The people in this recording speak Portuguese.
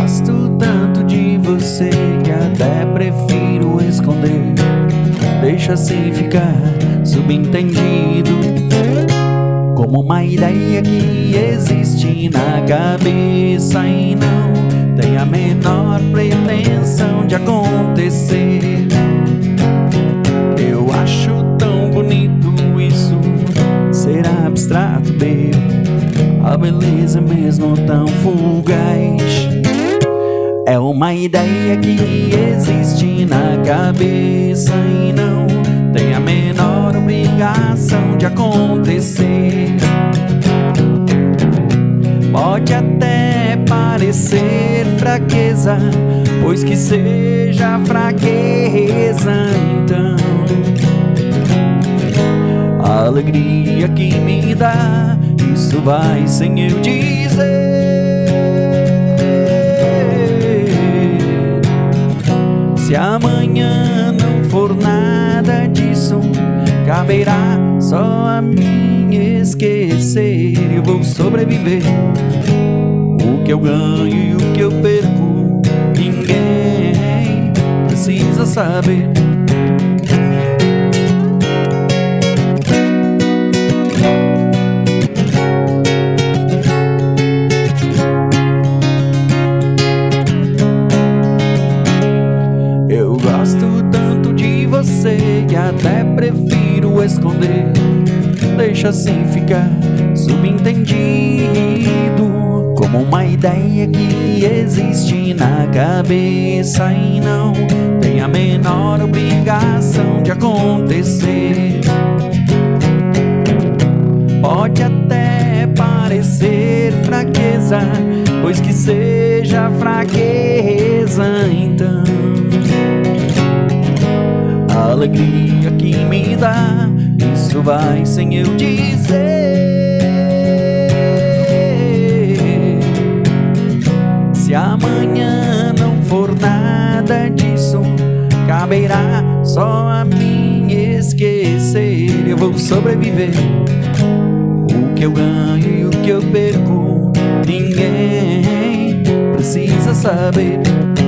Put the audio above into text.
gosto tanto de você que até prefiro esconder. Deixa assim ficar subentendido, como uma ideia que existe na cabeça e não tem a menor pretensão de acontecer. Eu acho tão bonito isso, ser abstrato, baby. A beleza mesmo tão fugaz é uma ideia que existe na cabeça e não tem a menor obrigação de acontecer. Pode até parecer fraqueza, pois que seja fraqueza então. A alegria que me dá, isso vai sem eu dizer. Se amanhã não for nada disso, caberá só a mim esquecer. Eu vou sobreviver. O que eu ganho e o que eu perco, ninguém precisa saber. Eu gosto tanto de você que até prefiro esconder. Deixa assim ficar subentendido, como uma ideia que existe na cabeça e não tem a menor obrigação de acontecer. Pode até parecer fraqueza, pois que seja fraqueza então. A alegria que me dá, isso vai sem eu dizer. Se amanhã não for nada disso, caberá só a mim esquecer. Eu vou sobreviver. O que eu ganho e o que eu perco, ninguém precisa saber.